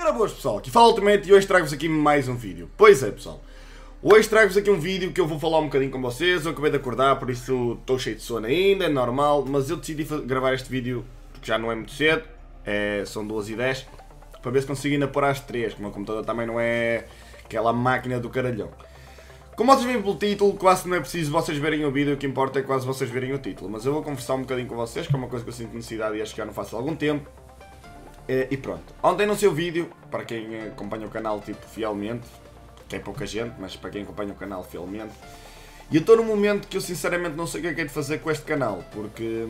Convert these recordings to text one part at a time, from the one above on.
Ora boas pessoal, aqui fala Ultimate e hoje trago-vos aqui mais um vídeo. Pois é pessoal, hoje trago-vos aqui um vídeo que eu vou falar um bocadinho com vocês. Eu acabei de acordar, por isso estou cheio de sono ainda, é normal. Mas eu decidi gravar este vídeo porque já não é muito cedo, são 2h10, para ver se consigo ainda pôr às 3, que o meu computador também não é aquela máquina do caralhão. Como vocês veem pelo título, quase não é preciso vocês verem o vídeo, o que importa é quase vocês verem o título. Mas eu vou conversar um bocadinho com vocês, que é uma coisa que eu sinto necessidade e acho que já não faço há algum tempo. E pronto, ontem no seu vídeo, para quem acompanha o canal tipo fielmente, que é pouca gente, mas para quem acompanha o canal fielmente, e eu estou num momento que eu sinceramente não sei o que é de fazer com este canal, porque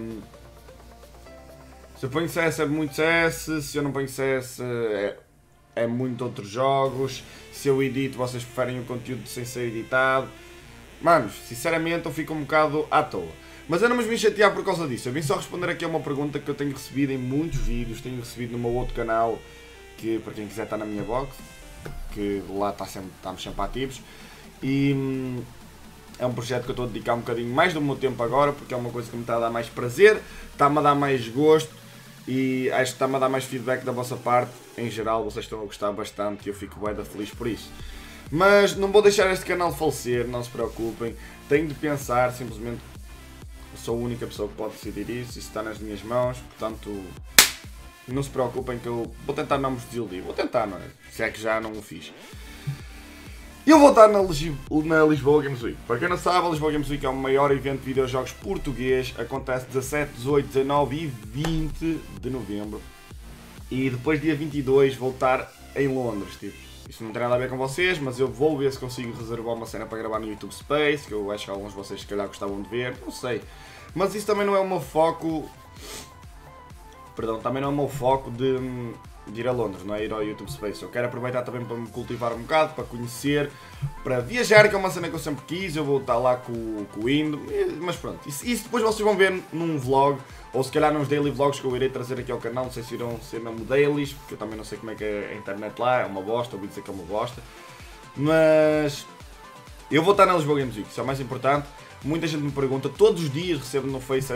se eu ponho CS é muito CS, se eu não ponho CS é muito outros jogos, se eu edito vocês preferem o conteúdo sem ser editado. Manos, sinceramente eu fico um bocado à toa. Mas eu não me vim chatear por causa disso, eu vim só responder aqui a uma pergunta que eu tenho recebido em muitos vídeos, tenho recebido no meu outro canal, que para quem quiser está na minha box, que lá estamos sempre ativos, e é um projeto que eu estou a dedicar um bocadinho mais do meu tempo agora, porque é uma coisa que me está a dar mais prazer, está-me a dar mais gosto, e acho que está-me a dar mais feedback da vossa parte. Em geral vocês estão a gostar bastante e eu fico bem feliz por isso. Mas não vou deixar este canal falecer, não se preocupem, tenho de pensar simplesmente. Sou a única pessoa que pode decidir isso está nas minhas mãos, portanto não se preocupem que eu vou tentar não vos desiludir, vou tentar, não é? Se é que já não o fiz. Eu vou estar na Lisboa Games Week. Para quem não sabe, a Lisboa Games Week é o maior evento de videojogos português, acontece 17, 18, 19 e 20 de novembro. E depois dia 22 vou estar em Londres, tipo. Isto não tem nada a ver com vocês, mas eu vou ver se consigo reservar uma cena para gravar no YouTube Space, que eu acho que alguns de vocês se calhar gostavam de ver, não sei. Mas isso também não é o meu foco, também não é o meu foco de ir a Londres, não é ir ao YouTube Space. Eu quero aproveitar também para me cultivar um bocado, para conhecer, para viajar, que é uma cena que eu sempre quis. Eu vou estar lá com o Indo, mas pronto, isso depois vocês vão ver num vlog, ou se calhar nos daily vlogs que eu irei trazer aqui ao canal. Não sei se irão ser mesmo dailies, porque eu também não sei como é que é a internet lá, é uma bosta, ouvi dizer que é uma bosta. Mas eu vou estar na Lisboa Games Week, isso é o mais importante. Muita gente me pergunta, todos os dias recebo no Face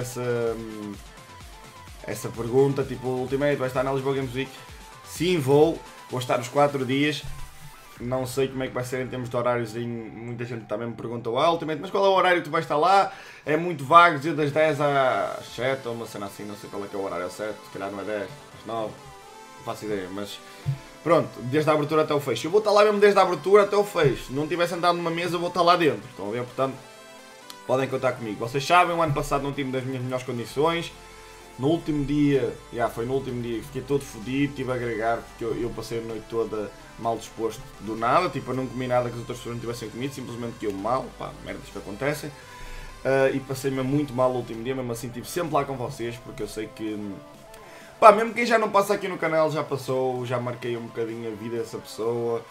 essa pergunta, tipo, Ultimate, vai estar na Lisboa Games Week? Sim, vou estar os 4 dias. Não sei como é que vai ser em termos de horários, muita gente também me pergunta, Ultimate, mas qual é o horário que tu vais estar lá? É muito vago, dizer das 10 às 7 ou uma cena assim, não sei qual é que é o horário certo, se calhar não é 10, às 9, não faço ideia, mas pronto, desde a abertura até o fecho. Eu vou estar lá mesmo desde a abertura até o fecho, se não estiver sentado numa mesa eu vou estar lá dentro, estão a ver? Portanto, podem contar comigo. Vocês sabem, o ano passado não tive das minhas melhores condições. No último dia, foi no último dia que fiquei todo fodido, tive a agregar porque eu passei a noite toda mal disposto do nada, tipo, eu não comi nada que as outras pessoas não tivessem comido, simplesmente que eu mal, pá, merdas que acontecem. E passei-me muito mal no último dia, mesmo assim estive sempre lá com vocês, porque eu sei que, pá, mesmo quem já não passa aqui no canal já passou, já marquei um bocadinho a vida dessa pessoa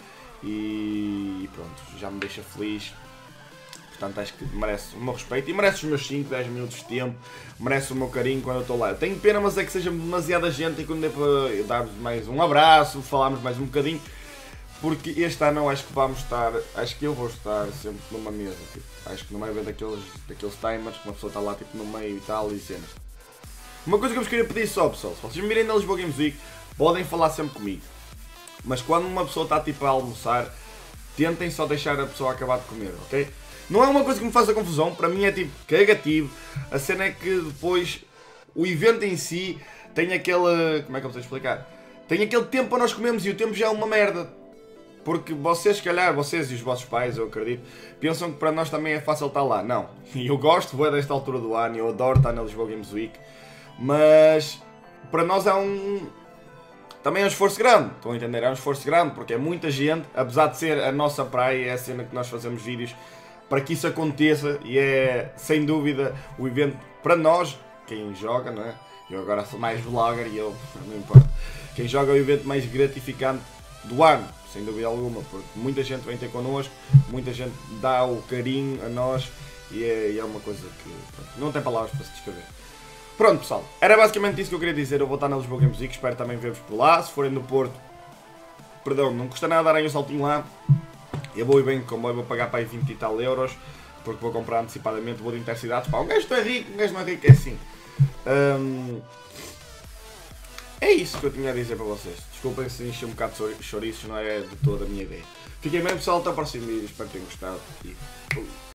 e pronto, já me deixa feliz. Portanto, acho que merece o meu respeito e merece os meus 5, 10 minutos de tempo, merece o meu carinho quando eu estou lá. Eu tenho pena, mas é que seja demasiada gente e quando dê para dar-vos mais um abraço, falarmos mais um bocadinho, porque este ano acho que vamos estar, acho que eu vou estar sempre numa mesa, tipo, acho que não vai haver daqueles timers que uma pessoa está lá tipo no meio e tal e cenas. Uma coisa que eu vos queria pedir só, pessoal, se vocês me virem na Lisboa Games Week, podem falar sempre comigo, mas quando uma pessoa está tipo a almoçar, tentem só deixar a pessoa acabar de comer, ok? Não é uma coisa que me faça confusão, para mim é tipo cagativo. A cena é que depois o evento em si tem aquele, como é que eu vou explicar? Tem aquele tempo para nós comermos e o tempo já é uma merda. Porque vocês, se calhar, vocês e os vossos pais, eu acredito, pensam que para nós também é fácil estar lá. Não. E eu gosto, vou desta altura do ano, eu adoro estar na Lisboa Games Week. Mas para nós é também é um esforço grande, estão a entender? É um esforço grande porque é muita gente, apesar de ser a nossa praia, é a cena que nós fazemos vídeos para que isso aconteça e é sem dúvida o evento para nós, quem joga, não é? Eu agora sou mais vlogger e eu, não importa, quem joga é o evento mais gratificante do ano, sem dúvida alguma, porque muita gente vem ter connosco, muita gente dá o carinho a nós e é uma coisa que pronto, não tem palavras para se descrever. Pronto pessoal, era basicamente isso que eu queria dizer. Eu vou estar na Lisboa Games Week, espero também ver-vos por lá. Se forem do Porto, não custa nada darem um saltinho lá. Eu vou ir bem de comboio, vou pagar para aí 20 e tal euros, porque vou comprar antecipadamente, vou de Intercidades. Pá, um gajo é rico, um gajo não é rico, é assim. é isso que eu tinha a dizer para vocês. Desculpem se enchi um bocado de chouriços, não é de toda a minha ideia. Fiquem bem pessoal, até o próximo vídeo, espero que tenham gostado e